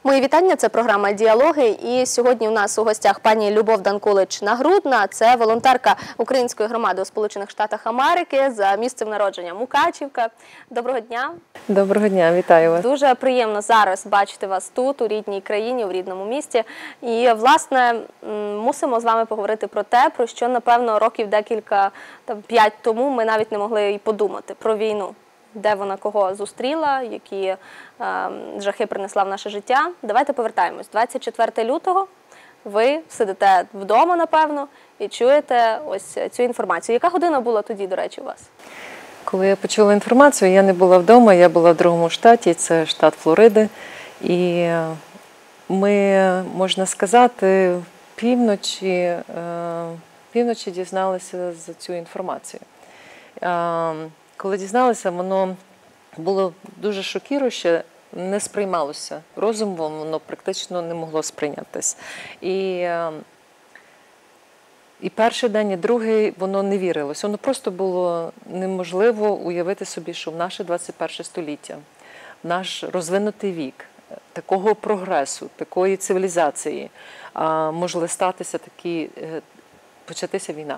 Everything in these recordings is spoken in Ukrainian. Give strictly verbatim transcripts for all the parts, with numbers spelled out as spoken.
Мої вітання, це програма «Діалоги». І сьогодні у нас у гостях пані Любов Данкулич-Нагрудна. Це волонтерка Української громади у Сполучених Штатах Америки за місцем народження Мукачівка. Доброго дня. Доброго дня, вітаю вас. Дуже приємно зараз бачити вас тут, у рідній країні, у рідному місті. І, власне, мусимо з вами поговорити про те, про що, напевно, років декілька, там, п'ять тому ми навіть не могли і подумати, про війну. Де вона кого зустріла, які е, жахи принесла в наше життя. Давайте повертаємось. двадцять четвертого лютого ви сидите вдома, напевно, і чуєте ось цю інформацію. Яка година була тоді, до речі, у вас? Коли я почула інформацію, я не була вдома, я була в другому штаті, це штат Флориди. І ми, можна сказати, півночі, е, півночі дізналися за цю інформацію. Е, Коли дізналися, воно було дуже шокіруюче, не сприймалося. Розумом воно практично не могло сприйнятися. І, і перший день, і другий воно не вірилося. Воно просто було неможливо уявити собі, що в наше двадцять перше століття, в наш розвинутий вік, такого прогресу, такої цивілізації, може статися такі, початися війна.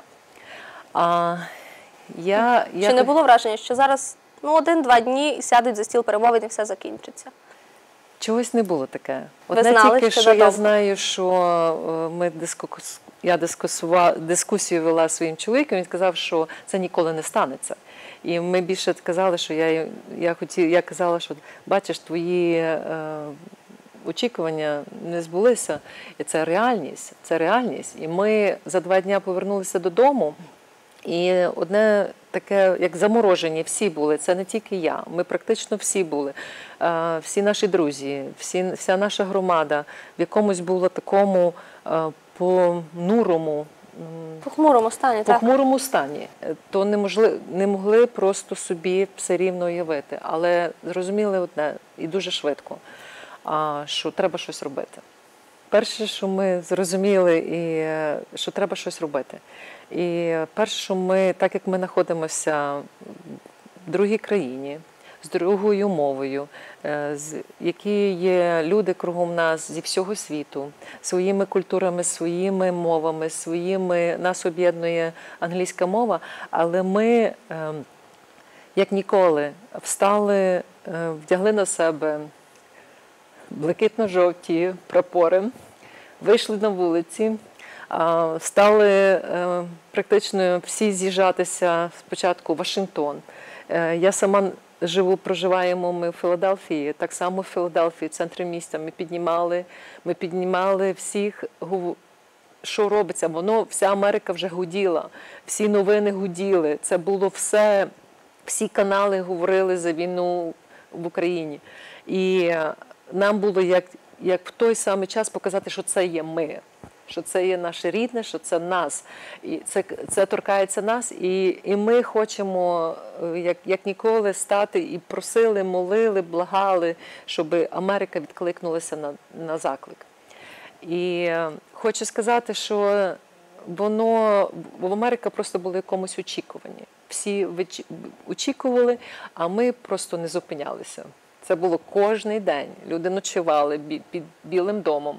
А Я, Чи я... не було враження, що зараз ну, один-два дні сядуть за стіл перемовин і все закінчиться? Чогось не було таке. Ви Одне знали, тільки, що що задовго? я знаю, що ми дискус... я дискусувала... дискусію вела зі своїм чоловіком, він сказав, що це ніколи не станеться. І ми більше казали, що я, я, хотів... я казала, що бачиш, твої е... очікування не збулися, і це реальність, це реальність. І ми за два дні повернулися додому. І одне таке, як заморожені, всі були, це не тільки я, ми практично всі були, всі наші друзі, всі, вся наша громада в якомусь було такому понурому, Похмурому стані, так? похмурому стані. То не могли, не могли просто собі все рівно уявити, але зрозуміли одне, і дуже швидко, що треба щось робити. Перше, що ми зрозуміли, і що треба щось робити. І перше, що ми, так як ми знаходимося в другій країні, з другою мовою, з, які є люди кругом нас зі всього світу, своїми культурами, своїми мовами, своїми, нас об'єднує англійська мова, але ми, як ніколи, встали, вдягли на себе блакитно-жовті прапори, вийшли на вулиці, стали практично всі з'їжджатися спочатку в Вашингтон. Я сама живу, проживаємо ми в Філадельфії, так само в Філадельфії, в центрі міста. Ми піднімали, ми піднімали всіх, що робиться. Воно, вся Америка вже гуділа, всі новини гуділи. Це було все, всі канали говорили за війну в Україні. І нам було як, як в той самий час показати, що це є ми. Що це є наше рідне, що це нас, і це, це торкається нас, і, і ми хочемо, як, як ніколи, стати і просили, молили, благали, щоб Америка відкликнулася на, на заклик. І хочу сказати, що воно, в Америка просто була в якомусь очікуванні. Всі очікували, а ми просто не зупинялися. Це було кожний день. Люди ночували під Білим домом.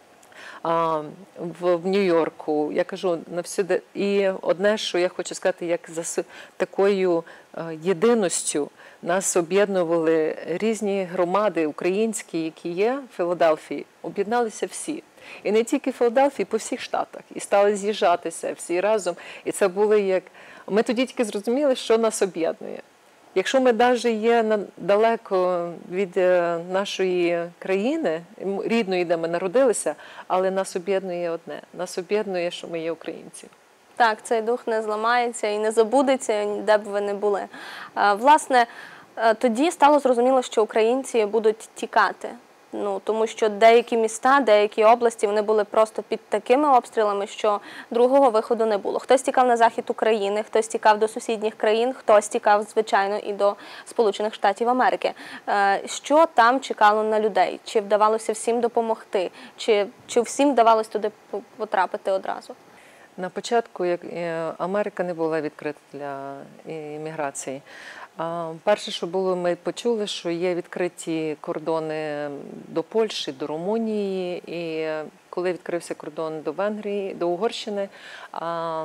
В Нью-Йорку, я кажу, навсюди. І одне, що я хочу сказати, як за такою єдиністю нас об'єднували різні громади українські, які є в Філадельфії, об'єдналися всі. І не тільки в Філадельфії, по всіх штатах. І стали з'їжджатися всі разом. І це було як... Ми тоді тільки зрозуміли, що нас об'єднує. Якщо ми навіть є далеко від нашої країни, рідної, де ми народилися, але нас об'єднує одне. Нас об'єднує, що ми є українці. Так, цей дух не зламається і не забудеться, де б ви не були. Власне, тоді стало зрозуміло, що українці будуть тікати. Ну, тому що деякі міста, деякі області, вони були просто під такими обстрілами, що другого виходу не було. Хтось тікав на захід України, хтось тікав до сусідніх країн, хтось тікав, звичайно, і до Сполучених Штатів Америки. Що там чекало на людей? Чи вдавалося всім допомогти? Чи, чи всім вдавалося туди потрапити одразу? На початку як е, Америка не була відкрита для імміграції. А перше, що було, ми почули, що є відкриті кордони до Польщі, до Румунії, і коли відкрився кордон до Венгрії, до Угорщини, а,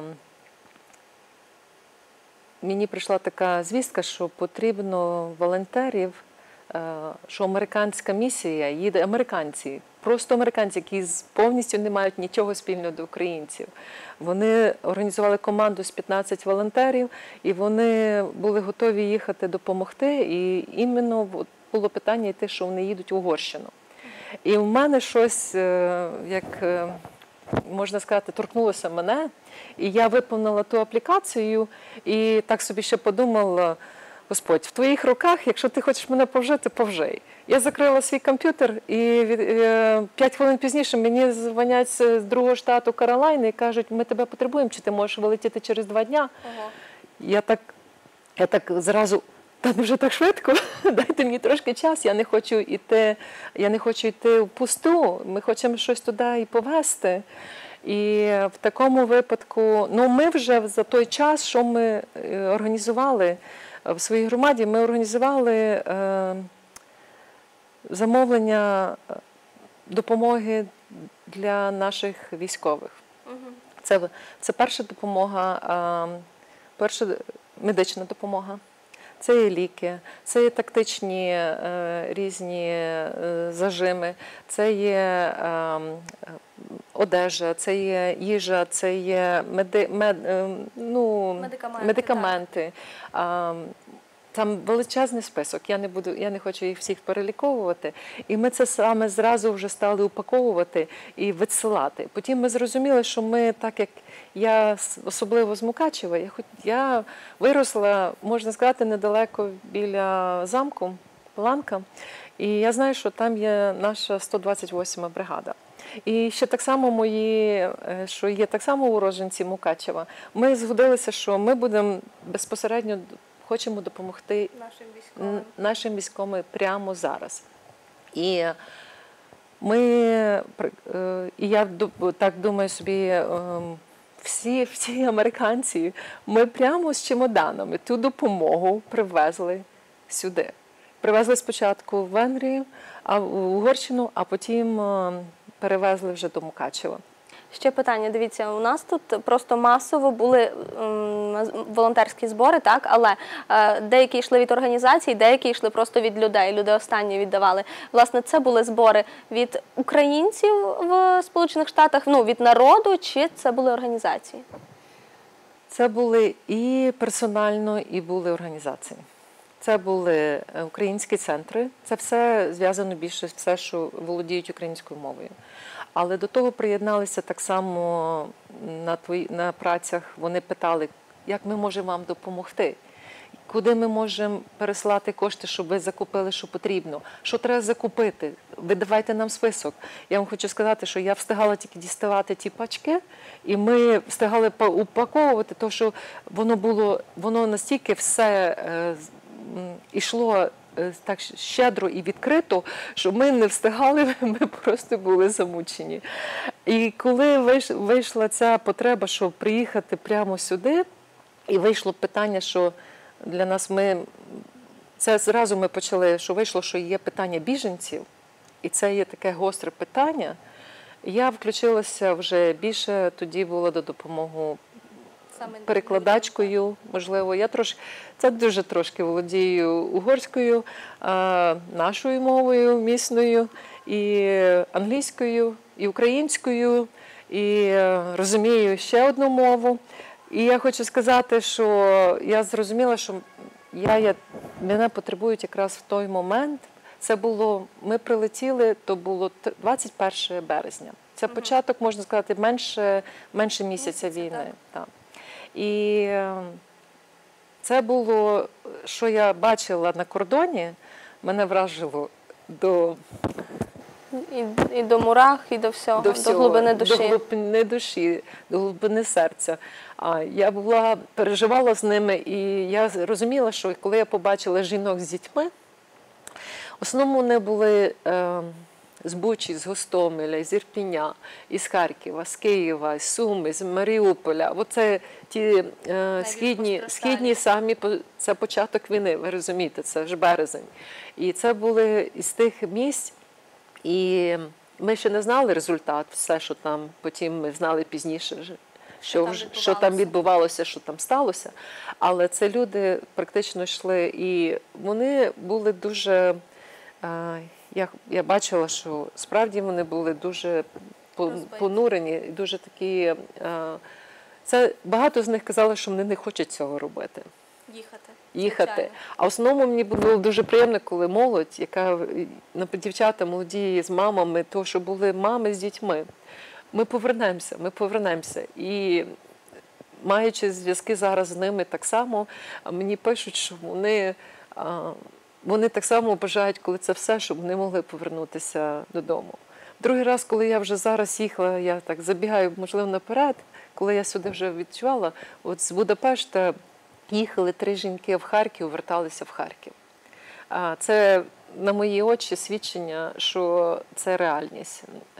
мені прийшла така звістка, що потрібно волонтерів, що американська місія їде, американці, просто американці, які повністю не мають нічого спільного до українців. Вони організували команду з п'ятнадцяти волонтерів, і вони були готові їхати допомогти, і іменно було питання йти, що вони їдуть в Угорщину. І в мене щось, як можна сказати, торкнулося мене, і я виповнила ту аплікацію, і так собі ще подумала: Господь, в твоїх руках, якщо ти хочеш мене повжити, повжий. Я закрила свій комп'ютер, і п'ять хвилин пізніше мені дзвонять з другого штату Каролайни і кажуть: ми тебе потребуємо, чи ти можеш вилетіти через два дня. Ага. Я так, я так зразу: та вже так швидко, дайте мені трошки час, я не хочу йти, я не хочу йти в пусту, ми хочемо щось туди і повезти. І в такому випадку, ну ми вже за той час, що ми організували в своїй громаді, ми організували е, замовлення допомоги для наших військових. Угу. Це, це перша допомога, е, перша медична допомога. Це є ліки, це є тактичні е, різні е, зажими, це є е, одежа, це є їжа, це є меди, мед, е, ну, медикаменти. медикаменти. А, там величезний список, я не буду, я не хочу їх всіх переліковувати. І ми це саме зразу вже стали упаковувати і відсилати. Потім ми зрозуміли, що ми, так як я особливо з Мукачева, я, хоч, я виросла, можна сказати, недалеко біля замку, Паланка. І я знаю, що там є наша сто двадцять восьма бригада. І ще так само мої, що є так само уродженці Мукачева, ми згодилися, що ми будемо безпосередньо хочемо допомогти нашим військовим. нашим військовим прямо зараз. І ми, і я так думаю собі, всі, всі американці, ми прямо з чемоданами ту допомогу привезли сюди. Привезли спочатку в Венгрію, а в Угорщину, а потім перевезли вже до Мукачева. Ще питання, дивіться, у нас тут просто масово були м, волонтерські збори, так, але е, деякі йшли від організацій, деякі йшли просто від людей, люди останні віддавали. Власне, це були збори від українців в Сполучених Штатах, ну, від народу, чи це були організації? Це були і персонально, і були організації. Це були українські центри, це все зв'язано більше, все, що володіють українською мовою. Але до того приєдналися так само на, твої, на працях, вони питали, як ми можемо вам допомогти, куди ми можемо переслати кошти, щоб ви закупили, що потрібно, що треба закупити, ви давайте нам список. Я вам хочу сказати, що я встигала тільки діставати ті пачки, і ми встигали упаковувати, тому що воно було, воно настільки все е, йшло так щедро і відкрито, що ми не встигали, ми просто були замучені. І коли вийшла ця потреба, щоб приїхати прямо сюди, і вийшло питання, що для нас ми, це зразу ми почали, що вийшло, що є питання біженців, і це є таке гостре питання, я включилася вже більше, тоді було до допомоги перекладачкою, можливо. Я трошки, це дуже трошки володію угорською, нашою мовою місною, і англійською, і українською, і розумію ще одну мову. І я хочу сказати, що я зрозуміла, що я, я, мене потребують якраз в той момент. Це було, ми прилетіли, то було двадцять перше березня. Це початок, можна сказати, менше, менше місяця війни. Так. І це було, що я бачила на кордоні, мене вражило до... І, і до мурах, і до всього, до, всього, до глибини душі. До глибини душі, до глибини серця. А я була, переживала з ними, і я розуміла, що коли я побачила жінок з дітьми, в основному вони були е, з Бучі, з Гостомеля, з Ірпеня, із Харкова, з Києва, з Суми, з Маріуполя. Оце ті е, східні, східні самі, це початок війни, ви розумієте, це ж березень. І це були із тих місць, і ми ще не знали результат, все, що там, потім ми знали пізніше, що, що, що там відбувалося, що там сталося. Але це люди практично йшли, і вони були дуже, я, я бачила, що справді вони були дуже понурені, дуже такі, це багато з них казали, що вони не хочуть цього робити. Їхати. Їхати. Звичайно. А в основному мені було дуже приємно, коли молодь, яка, дівчата молоді з мамами, то, що були мами з дітьми, ми повернемося, ми повернемося. І маючи зв'язки зараз з ними так само, мені пишуть, що вони, вони так само бажають, коли це все, щоб вони могли повернутися додому. Другий раз, коли я вже зараз їхала, я так забігаю, можливо, наперед, коли я сюди вже відчувала, от з Будапешта їхали три жінки в Харків, верталися в Харків. Це, на мої очі, свідчення, що це реальність.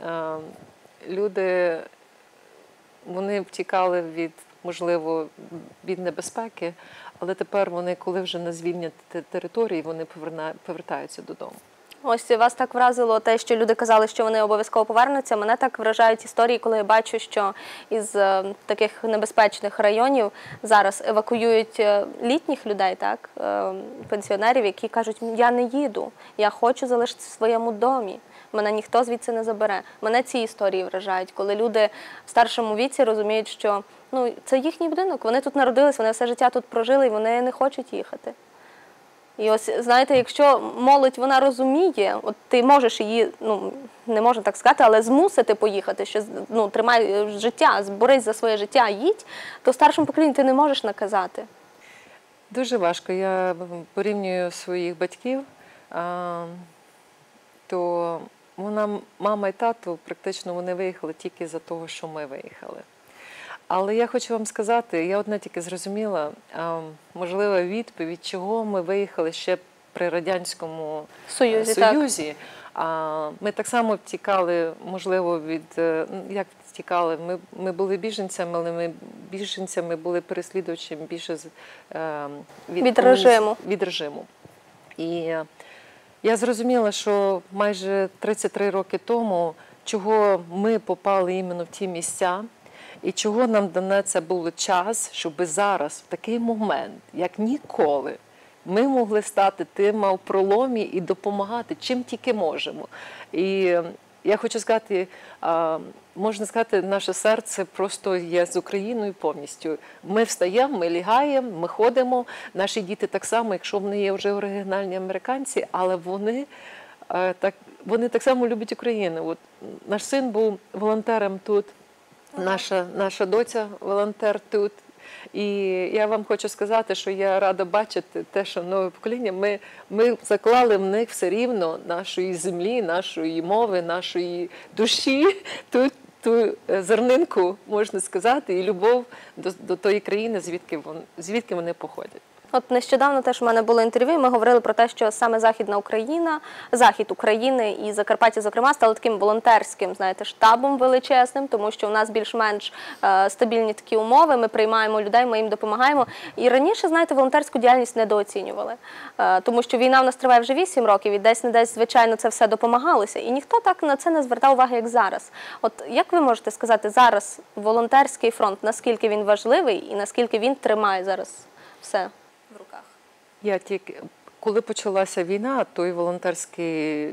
Люди, вони втікали від, можливо, від небезпеки, але тепер вони, коли вже на звільнені території, вони повертаються додому. Ось вас так вразило те, що люди казали, що вони обов'язково повернуться. Мене так вражають історії, коли я бачу, що із таких небезпечних районів зараз евакуюють літніх людей, так, пенсіонерів, які кажуть, я не їду, я хочу залишитися в своєму домі, мене ніхто звідси не забере. Мене ці історії вражають, коли люди в старшому віці розуміють, що ну, це їхній будинок, вони тут народились, вони все життя тут прожили, і вони не хочуть їхати. І ось, знаєте, якщо молодь, вона розуміє, от ти можеш її, ну, не можна так сказати, але змусити поїхати, що, ну, тримай життя, борись за своє життя, їдь, то старшому поколінню ти не можеш наказати. Дуже важко. Я порівнюю своїх батьків, то вона, мама і тато, практично вони виїхали тільки за того, що ми виїхали. Але я хочу вам сказати, я одне тільки зрозуміла, можливо, відповідь, чого ми виїхали ще при Радянському Союзі. Союзі. Так. Ми так само втікали, можливо, від, як втікали, ми, ми були біженцями, але ми біженцями були переслідувачами більше з, від, від режиму. Від режиму. І я зрозуміла, що майже тридцять три роки тому, чого ми попали іменно в ті місця, і чого нам дане це було час, щоб зараз, в такий момент, як ніколи, ми могли стати тим в проломі і допомагати, чим тільки можемо. І я хочу сказати, можна сказати, наше серце просто є з Україною повністю. Ми встаємо, ми лягаємо, ми ходимо. Наші діти так само, якщо вони є вже оригінальні американці, але вони так, вони так само люблять Україну. От наш син був волонтером тут. Наша, наша доця волонтер тут. І я вам хочу сказати, що я рада бачити те, що нове покоління, ми, ми заклали в них все рівно нашої землі, нашої мови, нашої душі, ту, ту зернинку, можна сказати, і любов до, до тої країни, звідки, вон, звідки вони походять. От нещодавно теж у мене було інтерв'ю, ми говорили про те, що саме Західна Україна, Захід України і Закарпаття, зокрема, стали таким волонтерським, знаєте, штабом величезним, тому що у нас більш-менш е, стабільні такі умови, ми приймаємо людей, ми їм допомагаємо. І раніше, знаєте, волонтерську діяльність недооцінювали, е, тому що війна в нас триває вже вісім років, і десь не десь, звичайно, це все допомагалося. І ніхто так на це не звертав уваги, як зараз. От як ви можете сказати, зараз волонтерський фронт, наскільки він важливий і наскільки він тримає зараз все в руках? Я тільки, коли почалася війна, той волонтерський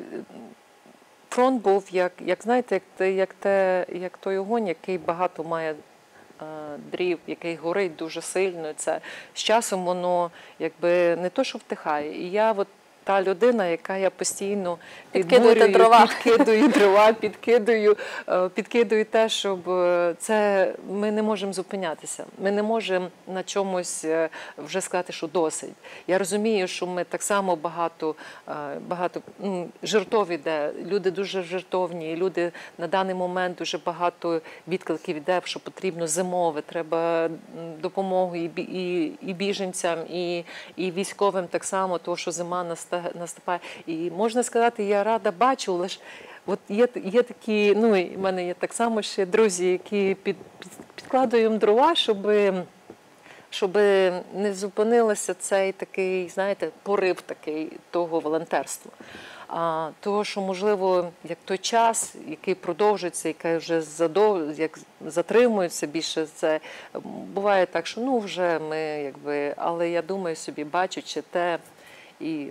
фронт був, як, як знаєте, як, те, як, те, як той огонь, який багато має е, дрів, який горить дуже сильно. Це, з часом воно якби не то, що втихає. І я от та людина, яка я постійно підбурюю, дрова. підкидую дрова, підкидую, підкидую те, щоб це ми не можемо зупинятися. Ми не можемо на чомусь вже сказати, що досить. Я розумію, що ми так само багато, багато ну, жертов іде, люди дуже жертовні, люди на даний момент дуже багато відкликів іде, що потрібно зимове, треба допомогу і, і, і біженцям, і, і військовим так само, тому що зима настає. Наступає. І можна сказати, я рада бачу, лише от є, є такі, ну і в мене є так само ще друзі, які під, під, підкладуємо дрова, щоб, щоб не зупинилося цей такий, знаєте, порив такий того волонтерства. А, того, що, можливо, як той час, який продовжується, який вже задов... як затримується більше, це буває так, що ну вже ми, якби, але я думаю собі, бачучи те, і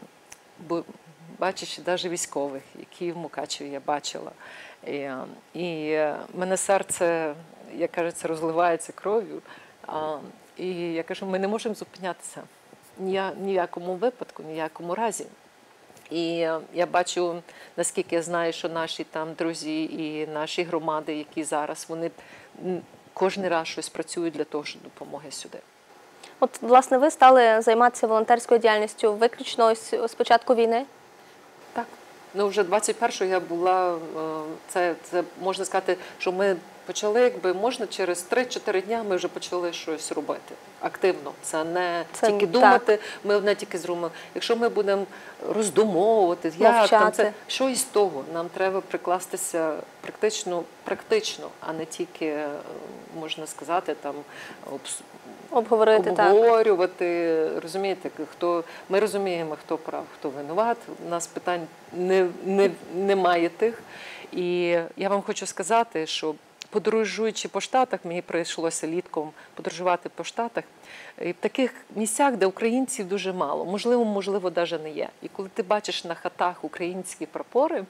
бачачи навіть військових, які в Мукачеві я бачила, і, і мене серце, як кажеться, розливається кров'ю, а, і я кажу, ми не можемо зупинятися ні, ніякому випадку, ніякому разі. І я бачу, наскільки я знаю, що наші там друзі і наші громади, які зараз, вони кожен раз щось працюють для того, щоб допомоги сюди. От, власне, ви стали займатися волонтерською діяльністю виключно ось з початку війни? Так. Ну, вже двадцять першого я була, це, це можна сказати, що ми почали, якби, можна через три-чотири дня ми вже почали щось робити активно. Це не це, тільки думати, так. Ми не тільки зробимо. Якщо ми будемо роздумовувати, як там це, що із того? Нам треба прикластися практично, практично, а не тільки, можна сказати, там, обговорити, обговорювати, так. Розумієте, хто, ми розуміємо, хто прав, хто винуват, у нас питань не, не, немає тих. І я вам хочу сказати, що подорожуючи по Штатах, мені прийшлося літком подорожувати по Штатах, і в таких місцях, де українців дуже мало, можливо, можливо, навіть не є. І коли ти бачиш на хатах українські прапори,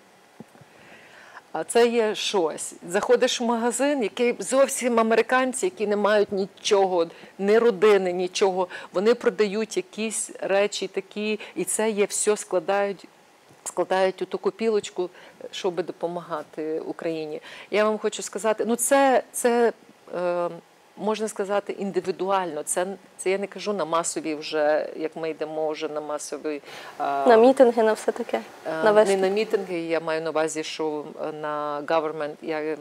а це є щось. Заходиш в магазин, який зовсім американці, які не мають нічого, ні родини, нічого. Вони продають якісь речі такі, і це є все складають, складають у ту копілочку, щоб допомагати Україні. Я вам хочу сказати, ну це, це е, можна сказати, індивідуально. Це, це я не кажу на масові вже, як ми йдемо вже на масові... На мітинги, на все таке? На не на мітинги, я маю на увазі, що на government, я,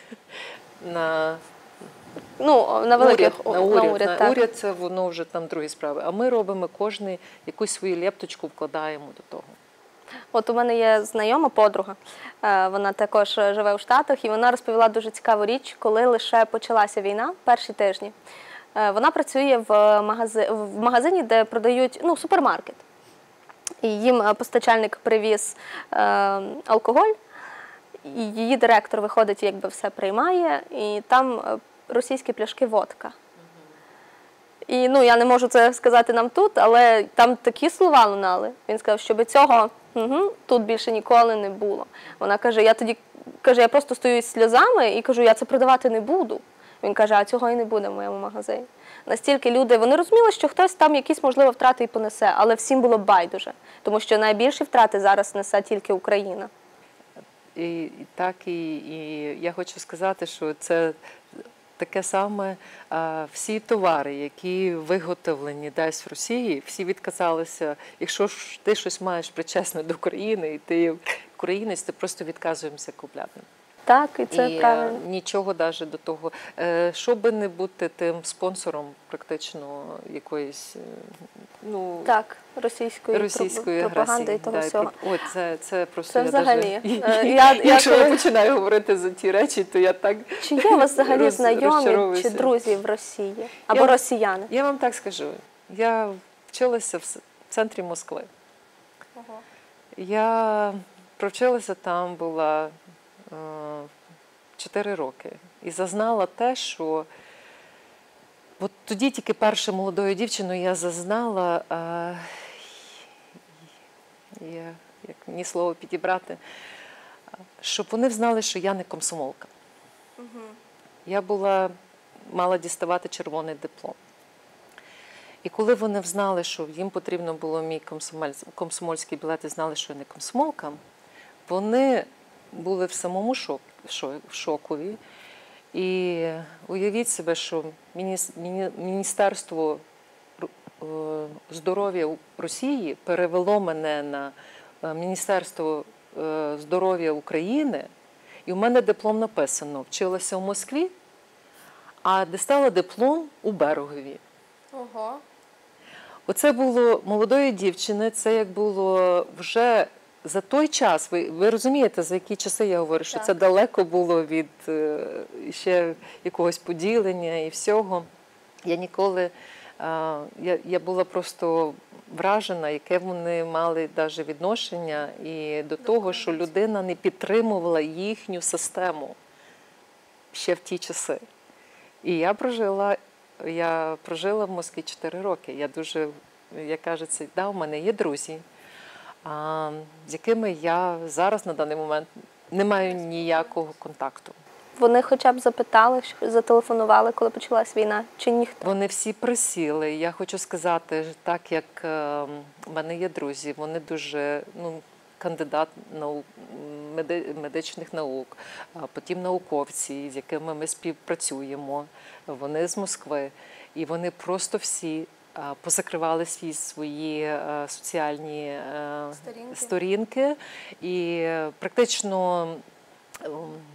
на... Ну, на великих, уряд, на уряд, на уряд, на уряд це воно вже там другі справи. А ми робимо кожен якусь свою лепточку, вкладаємо до того. От у мене є знайома подруга, вона також живе у Штатах, і вона розповіла дуже цікаву річ, коли лише почалася війна, перші тижні. Вона працює в магазині, в магазині, де продають, ну, супермаркет. І їм постачальник привіз е, алкоголь, і її директор виходить, якби все приймає, і там російські пляшки водка. І, ну, я не можу це сказати нам тут, але там такі слова лунали. Він сказав, щоб цього угу, тут більше ніколи не було. Вона каже, я тоді, каже, я просто стою з сльозами і кажу, я це продавати не буду. Він каже, а цього і не буде в моєму магазині. Настільки люди, вони розуміли, що хтось там якісь, можливо, втрати і понесе, але всім було байдуже. Тому що найбільші втрати зараз несе тільки Україна. І, і так, і, і я хочу сказати, що це таке саме, а, всі товари, які виготовлені десь в Росії, всі відказалися, якщо ж ти щось маєш причесне до України, і ти українець, ти просто відказуємося купляти. Так, і це і, правильно. Нічого навіть до того. Щоб не бути тим спонсором практично якоїсь, ну, так, російської, російської пропаганди агресії. і того да, всього. О, це, це просто це я взагалі. Даже, я, якщо я, я починаю говорити за ті речі, то я так Чи є у вас взагалі роз, знайомі чи друзі в Росії? Або я, росіяни? Я вам так скажу. Я вчилася в центрі Москви. Ого. Я провчилася там, була чотири роки. І зазнала те, що от тоді тільки перше молодою дівчиною я зазнала, а, я, як мені слово підібрати, щоб вони знали, що я не комсомолка. Угу. Я була, мала діставати червоний диплом. І коли вони знали, що їм потрібно було мій комсомольський білет, і знали, що я не комсомолка, вони були в самому шок, шокові. І уявіть себе, що Міністерство здоров'я Росії перевело мене на Міністерство здоров'я України, і у мене диплом написано, вчилася в Москві, а дістала диплом у Берегові. Ого. Оце було молодої дівчини, це як було вже за той час, ви, ви розумієте, за які часи я говорю, що Так. це далеко було від е, ще якогось поділення і всього. Я ніколи, е, я, я була просто вражена, яке вони мали навіть відношення і до того, що людина не підтримувала їхню систему ще в ті часи. І я прожила, я прожила в Москві чотири роки. Я дуже, як кажеться, да, у мене є друзі, а, з якими я зараз на даний момент не маю ніякого контакту. Вони хоча б запитали, що- зателефонували, коли почалась війна, чи ніхто? Вони всі присіли. Я хочу сказати, так як е, в мене є друзі, вони дуже, ну, кандидат наук, меди- медичних наук, а потім науковці, з якими ми співпрацюємо, вони з Москви. І вони просто всі е, позакривали всі свої е, соціальні е, Сторінки. сторінки і е, практично ем,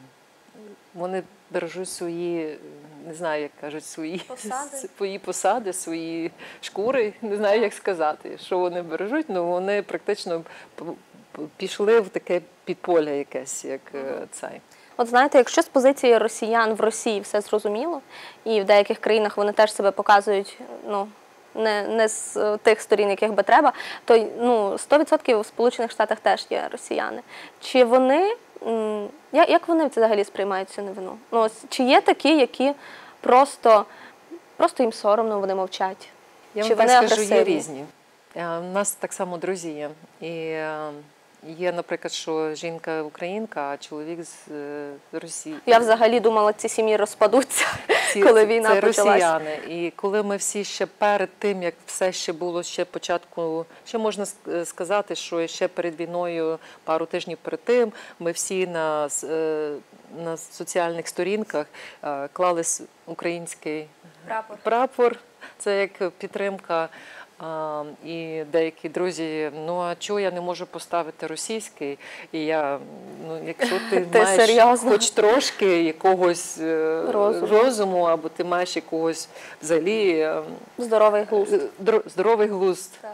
вони бережуть свої, не знаю, як кажуть, свої Посади? свої посади, свої шкури, не знаю, як сказати, що вони бережуть, але вони практично п- п- пішли в таке підполя якесь, як е, цей. От знаєте, якщо з позиції росіян в Росії все зрозуміло, і в деяких країнах вони теж себе показують, ну, не, не з е, тих сторін, яких би треба, то ну, сто відсотків в Сполучених Штатах теж є росіяни. Чи вони, м, як, як вони взагалі сприймають цю новину? Ну, ось, чи є такі, які просто, просто їм соромно, вони мовчать? Я Чи вам вони так скажу, є агресивні? різні. Е, У нас так само друзі є. І е, є, наприклад, що жінка українка, а чоловік з е, Росії. Я взагалі думала, ці сім'ї розпадуться, Ці- коли війна це почалась. росіяни. І коли ми всі ще перед тим, як все ще було ще початку, ще можна ск- сказати, що ще перед війною, пару тижнів перед тим, ми всі на, с- е, на соціальних сторінках е, клали с- український Прапор. прапор. Це як підтримка. А, і деякі друзі, ну а чого я не можу поставити російський? І я, ну якщо ти, Ти маєш серйозно? хоч трошки якогось е, Розуму. розуму, або ти маєш якогось взагалі е, Здоровий глузд. здоро- здоровий глузд. Так.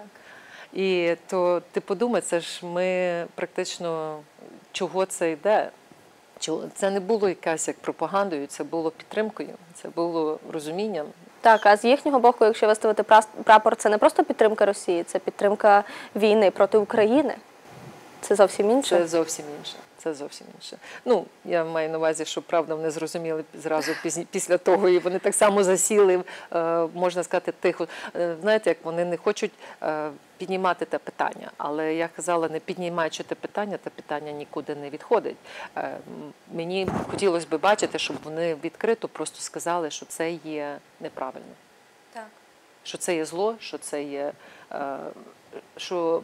І то ти подумай, це ж ми практично чого це йде? Чого- Це не було якась як пропагандою, це було підтримкою, це було розумінням. Так, а з їхнього боку, якщо виставити прас- прапор, це не просто підтримка Росії, це підтримка війни проти України. Це зовсім інше. Це зовсім інше. Це зовсім інше. Ну, я маю на увазі, що правда вони зрозуміли зразу пізні- після того, і вони так само засіли, е, можна сказати, тихо. Е, Знаєте, як вони не хочуть е, піднімати те питання. Але я казала, не піднімаючи те питання, те питання нікуди не відходить. Е, м, Мені хотілося б бачити, щоб вони відкрито просто сказали, що це є неправильно. Так. Що це є зло, що це є, е, що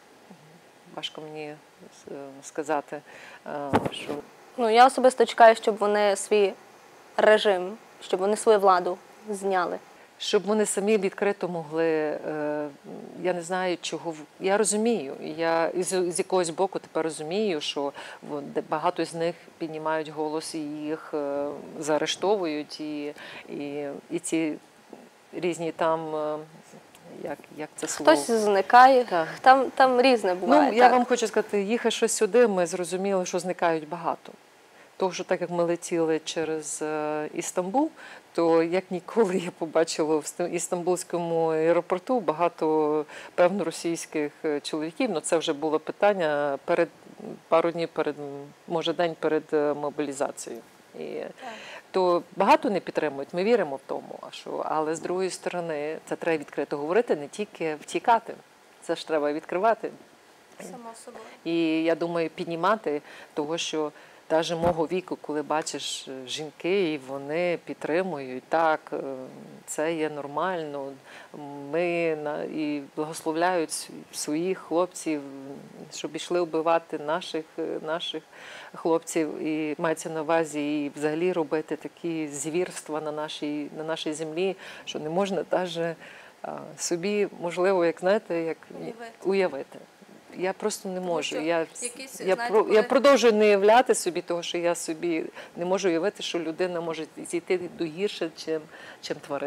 важко мені е, сказати, е, що Ну, я особисто чекаю, щоб вони свій режим, щоб вони свою владу зняли. щоб вони самі відкрито могли, е, я не знаю, чого, в- я розумію, я з, з якогось боку тепер розумію, що вон- де багато з них піднімають голос і їх е, заарештовують, і, і, і ці різні там, е, як, як це слово? Хтось зникає, Так. там, там різне буває. Ну, я так. вам хочу сказати, їхавши сюди, ми зрозуміли, що зникають багато. Тому що так як ми летіли через е, Істамбул, то як ніколи я побачила в Ста- Істамбульському аеропорту багато певно російських е, чоловіків. Ну це вже було питання перед пару днів перед, може, день перед е, мобілізацією. І, то багато не підтримують, ми віримо в тому, а що, але з другої сторони це треба відкрито говорити, не тільки втікати. Це ж треба відкривати. Само собою. І я думаю, піднімати того, що навіть мого віку, коли бачиш е, жінки, і вони підтримують, так, е, це є нормально. Ми на- і благословляють с- своїх хлопців, щоб йшли вбивати наших, е, наших хлопців, і мається на увазі і взагалі робити такі звірства на нашій, на нашій землі, що не можна навіть собі, можливо, як знаєте, як Уявити. уявити. Я просто не можу. що Я, якісь, я, знаєте, про, коли- я продовжую не уявляти собі того, що я собі не можу уявити, що людина може зійти до гірше, чим, чим тварини.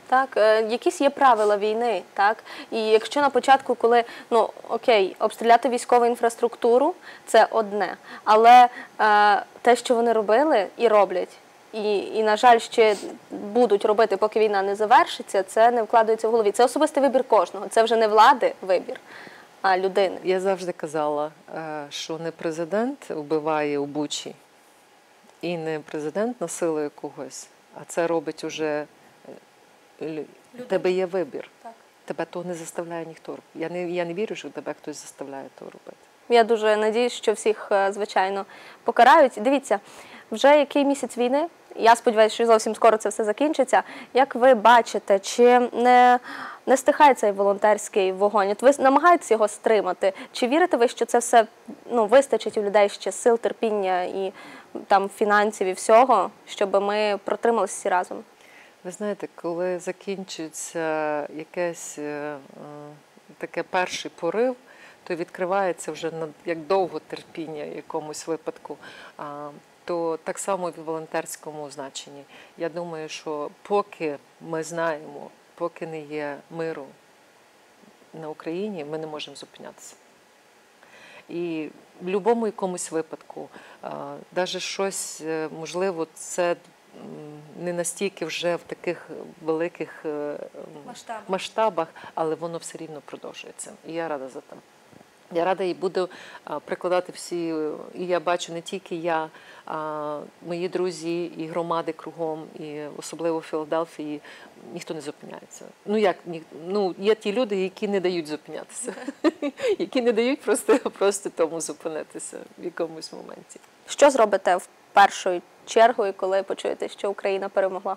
Так, е, якісь є правила війни, так? І якщо на початку, коли, ну, окей, обстріляти військову інфраструктуру – це одне, але е, те, що вони робили і роблять, і, і, на жаль, ще будуть робити, поки війна не завершиться, це не вкладається в голові. Це особистий вибір кожного, це вже не влади вибір, а людини. Я завжди казала, е, що не президент вбиває у Бучі, і не президент насилує когось, а це робить уже... У тебе є вибір. Так. Тебе того не заставляє ніхто. Я не, я не вірю, що тебе хтось заставляє того робити. Я дуже надіюсь, що всіх, е, звичайно, покарають. Дивіться, вже який місяць війни, я сподіваюся, що зовсім скоро це все закінчиться. Як ви бачите, чи не, не стихає цей волонтерський вогонь? От ви намагаєтесь його стримати? Чи вірите ви, що це все, ну, вистачить у людей ще сил, терпіння і там фінансів і всього, щоб ми протрималися всі разом? Ви знаєте, коли закінчується якесь е, таке перший порив, то відкривається вже на як довго терпіння в якомусь випадку, а, то так само і в волонтерському значенні. Я думаю, що поки ми знаємо, поки не є миру на Україні, ми не можемо зупинятися. І в будь-якому якомусь випадку, навіть щось, можливо, це не настільки вже в таких великих Масштабах. масштабах, але воно все рівно продовжується. І я рада за це. Я рада і буду прикладати всі, і я бачу не тільки я, а мої друзі і громади кругом, і особливо в Філадельфії, ніхто не зупиняється. Ну як, ні, ну є ті люди, які не дають зупинятися, які не дають просто, просто тому зупинитися в якомусь моменті. Що зробите в першу чергу, коли почуєте, що Україна перемогла?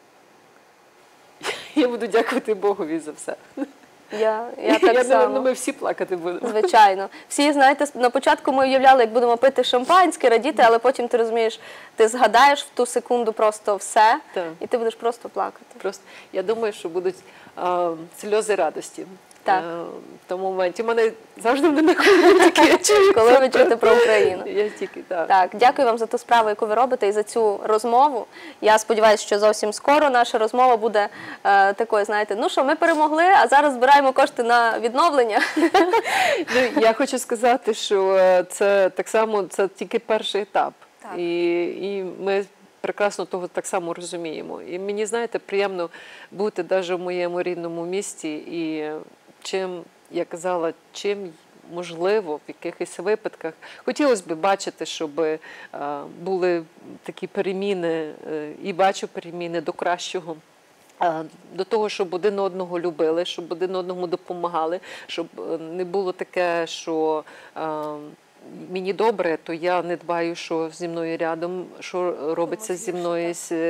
Я буду дякувати Богові за все. Я, я так я, само. Ну, ми всі плакати будемо. Звичайно. Всі, знаєте, на початку ми уявляли, як будемо пити шампанське, радіти, але потім ти розумієш, ти згадаєш в ту секунду просто все, Так. і ти будеш просто плакати. Просто, я думаю, що будуть а, сльози радості. Так. В тому моменті. У мене завжди не находить таке. Коли ви чуєте про Україну. Я тільки, так. Так, дякую вам за ту справу, яку ви робите, і за цю розмову. Я сподіваюся, що зовсім скоро наша розмова буде е, такою, знаєте, ну що, ми перемогли, а зараз збираємо кошти на відновлення. Ну, я хочу сказати, що це так само, це тільки перший етап. Так. І, і ми прекрасно того так само розуміємо. І мені, знаєте, приємно бути навіть в моєму рідному місті і чим, я казала, чим можливо в якихось випадках. Хотілося б бачити, щоб е, були такі переміни, е, і бачу переміни до кращого. Е, До того, щоб один одного любили, щоб один одному допомагали, щоб не було таке, що е, мені добре, то я не дбаю, що зі мною рядом, що робиться зі мною.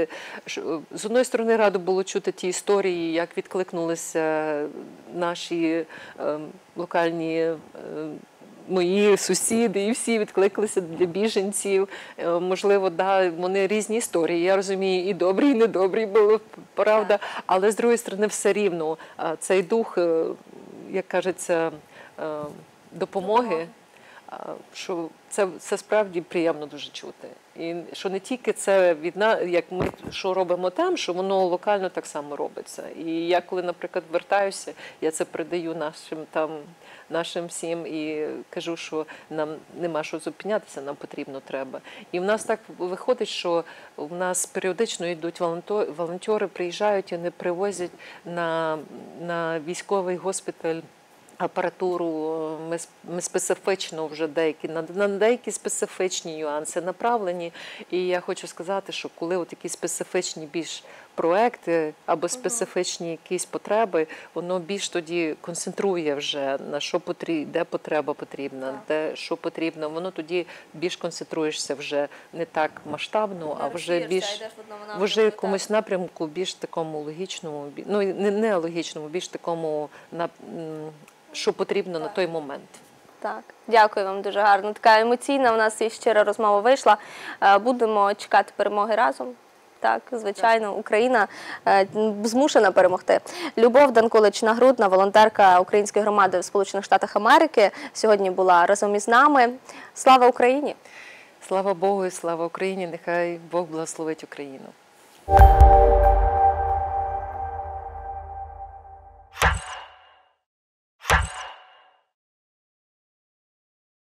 З одної сторони, радо було чути ті історії, як відкликнулися наші е, локальні е, мої сусіди, і всі відкликалися для біженців. Е, можливо, да, вони різні історії, я розумію, і добрі, і недобрі були, правда, але з другої сторони, все рівно е, цей дух, е, як кажеться, е, допомоги, що це, це справді приємно дуже чути. І що не тільки це від нас, як ми що робимо там, що воно локально так само робиться. І я коли, наприклад, вертаюся, я це передаю нашим там, нашим всім і кажу, що нам нема що зупинятися, нам потрібно треба. І в нас так виходить, що в нас періодично йдуть волонтери, волонтери приїжджають і вони привозять на, на військовий госпіталь апаратуру, ми, ми специфічно вже деякі, на, на деякі специфічні нюанси направлені. І я хочу сказати, що коли от такі специфічні більш проекти або специфічні якісь потреби, воно більш тоді концентрує вже на що потрібно, де потреба потрібна, де що потрібно. Воно тоді більш концентруєшся вже не так масштабно, а вже більш вже якомусь напрямку, більш такому логічному, ну не, не логічному, більш такому на що потрібно на той момент. Так, дякую вам дуже гарно. Така емоційна у нас і щира розмова вийшла. Будемо чекати перемоги разом. Так, звичайно, Україна змушена перемогти. Любов Данкулич-Нагрудна, волонтерка української громади в Сполучених Штатах Америки, сьогодні була разом із нами. Слава Україні! Слава Богу і слава Україні! Нехай Бог благословить Україну!